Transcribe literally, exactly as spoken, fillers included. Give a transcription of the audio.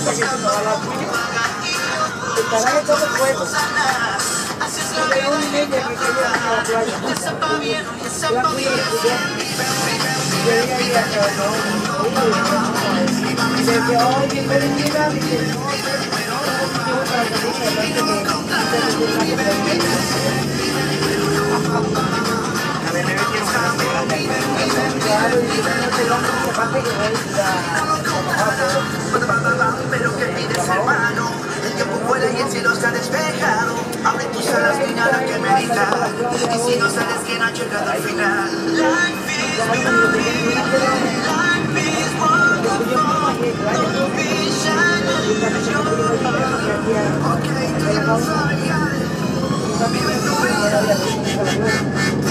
cuenta que se nos va la tuya. Estarán en todo el juego. Desde una y media que quería ir a la playa. La fui a estudiar. Quería ir a trabajar. Desde hoy, bienvenida, dice, no, yo voy para la casa delante de a ver, me metieron claro, y yo no sé dónde se parte que voy a trabajar. Pero que pides, hermano, el tiempo vuela y el cielo está despejado. Abre tus alas, mira la que medita. Y si no sabes que no ha llegado al final. Life is beauty, life is wonderful. Don't be shy, ok, tú ya lo sabías. Vive tu vida.